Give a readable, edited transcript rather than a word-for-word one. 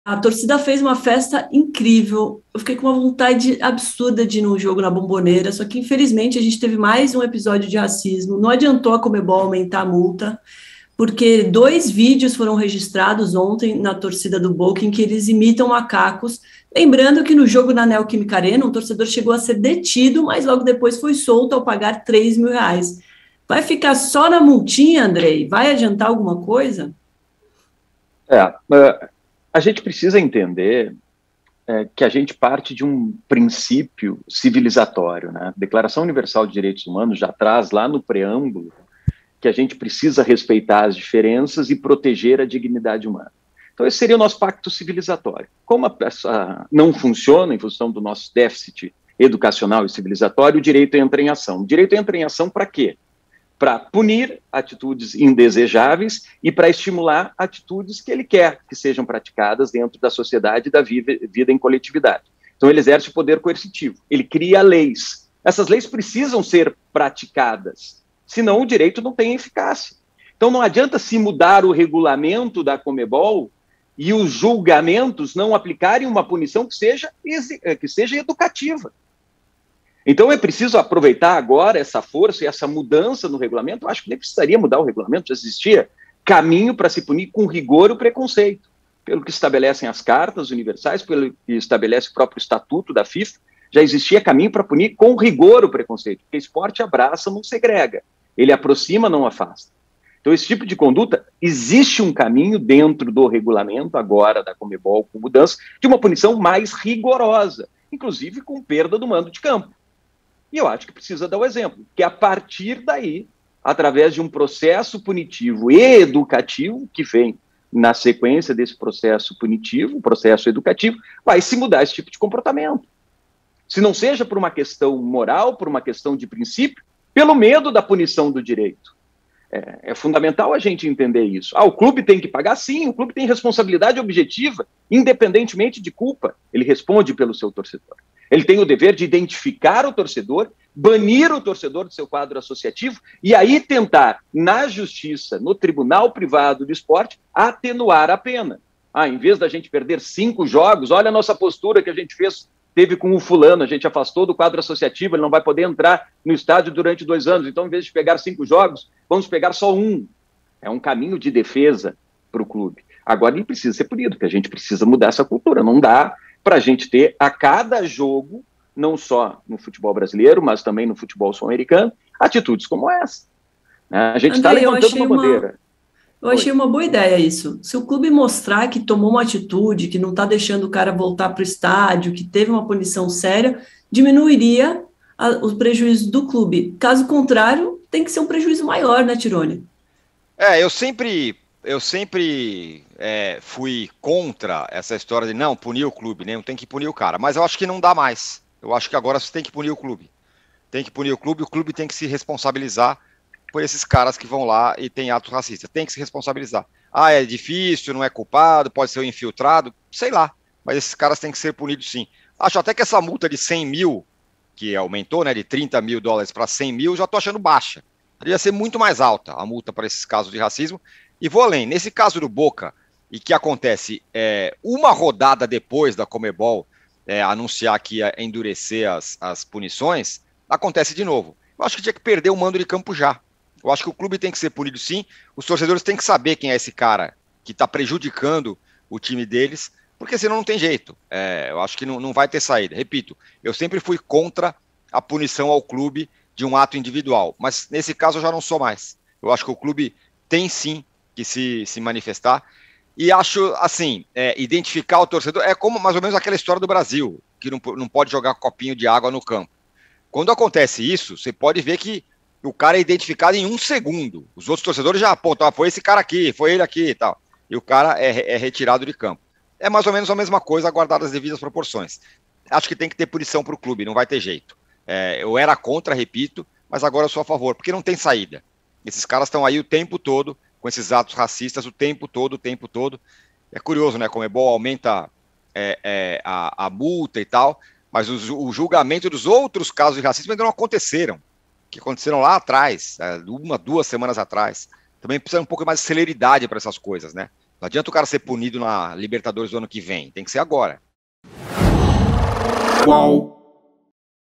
A torcida fez uma festa incrível. Eu fiquei com uma vontade absurda de ir num jogo na Bomboneira, só que infelizmente a gente teve mais um episódio de racismo. Não adiantou a Conmebol aumentar a multa, porque dois vídeos foram registrados ontem na torcida do Boca em que eles imitam macacos. Lembrando que no jogo na Neoquímica Arena, um torcedor chegou a ser detido, mas logo depois foi solto ao pagar R$ 3.000. Vai ficar só na multinha, Andrei? Vai adiantar alguma coisa? A gente precisa entender que a gente parte de um princípio civilizatório, né? A Declaração Universal de Direitos Humanos já traz lá no preâmbulo que a gente precisa respeitar as diferenças e proteger a dignidade humana. Então, esse seria o nosso pacto civilizatório. Como não funciona em função do nosso déficit educacional e civilizatório, o direito entra em ação. O direito entra em ação para quê? Para punir atitudes indesejáveis e para estimular atitudes que ele quer que sejam praticadas dentro da sociedade e da vida em coletividade. Então, ele exerce o poder coercitivo, ele cria leis. Essas leis precisam ser praticadas, senão o direito não tem eficácia. Então, não adianta se mudar o regulamento da Conmebol e os julgamentos não aplicarem uma punição que seja educativa. Então é preciso aproveitar agora essa força e essa mudança no regulamento. Eu acho que nem precisaria mudar o regulamento, já existia caminho para se punir com rigor o preconceito, pelo que estabelecem as cartas universais, pelo que estabelece o próprio estatuto da FIFA, já existia caminho para punir com rigor o preconceito, porque esporte abraça, não segrega, ele aproxima, não afasta. Então esse tipo de conduta, existe um caminho dentro do regulamento agora da Conmebol, com mudança, de uma punição mais rigorosa, inclusive com perda do mando de campo. E eu acho que precisa dar o exemplo, que a partir daí, através de um processo punitivo e educativo, que vem na sequência desse processo punitivo, processo educativo, vai se mudar esse tipo de comportamento. Se não seja por uma questão moral, por uma questão de princípio, pelo medo da punição do direito. É fundamental a gente entender isso. O clube tem que pagar? Sim, o clube tem responsabilidade objetiva, independentemente de culpa. Ele responde pelo seu torcedor. Ele tem o dever de identificar o torcedor, banir o torcedor do seu quadro associativo e aí tentar, na justiça, no tribunal privado do esporte, atenuar a pena. Em vez da gente perder 5 jogos, olha a nossa postura que a gente teve com o fulano, a gente afastou do quadro associativo, ele não vai poder entrar no estádio durante 2 anos, então, em vez de pegar 5 jogos, vamos pegar só 1. É um caminho de defesa para o clube. Agora ele precisa ser punido, porque a gente precisa mudar essa cultura, não dá para a gente ter a cada jogo, não só no futebol brasileiro, mas também no futebol sul-americano, atitudes como essa. A gente está levantando uma bandeira. Eu achei uma boa ideia isso. Se o clube mostrar que tomou uma atitude, que não está deixando o cara voltar para o estádio, que teve uma punição séria, diminuiria os prejuízos do clube. Caso contrário, tem que ser um prejuízo maior, né, Tirone? Eu sempre fui contra essa história de não punir o clube, né? Não tem que punir o cara. Mas eu acho que não dá mais. Eu acho que agora você tem que punir o clube. Tem que punir o clube tem que se responsabilizar por esses caras que vão lá e tem atos racistas. Tem que se responsabilizar. É difícil, não é culpado, pode ser um infiltrado, sei lá. Mas esses caras têm que ser punidos sim. Acho até que essa multa de 100 mil, que aumentou, né, de 30 mil dólares para 100 mil, já estou achando baixa. Devia ser muito mais alta a multa para esses casos de racismo. E vou além. Nesse caso do Boca, e que acontece uma rodada depois da Conmebol anunciar que ia endurecer as punições, acontece de novo. Eu acho que tinha que perder o mando de campo já. Eu acho que o clube tem que ser punido sim, os torcedores têm que saber quem é esse cara que está prejudicando o time deles, porque senão não tem jeito. Eu acho que não vai ter saída. Repito, eu sempre fui contra a punição ao clube de um ato individual, mas nesse caso eu já não sou mais. Eu acho que o clube tem sim que se manifestar, e acho, assim, identificar o torcedor é como mais ou menos aquela história do Brasil, que não pode jogar copinho de água no campo. Quando acontece isso, você pode ver que o cara é identificado em 1 segundo. Os outros torcedores já apontam, foi esse cara aqui, foi ele aqui e tal. E o cara é retirado de campo. É mais ou menos a mesma coisa, guardado as devidas proporções. Acho que tem que ter punição para o clube, não vai ter jeito. Eu era contra, repito, mas agora eu sou a favor, porque não tem saída. Esses caras estão aí o tempo todo, com esses atos racistas, o tempo todo. É curioso, né? Como aumenta a multa e tal, mas o julgamento dos outros casos de racismo ainda não aconteceram, que aconteceram lá atrás, 2 semanas atrás. Também precisa um pouco mais de celeridade para essas coisas, né? Não adianta o cara ser punido na Libertadores do ano que vem, tem que ser agora. Qual?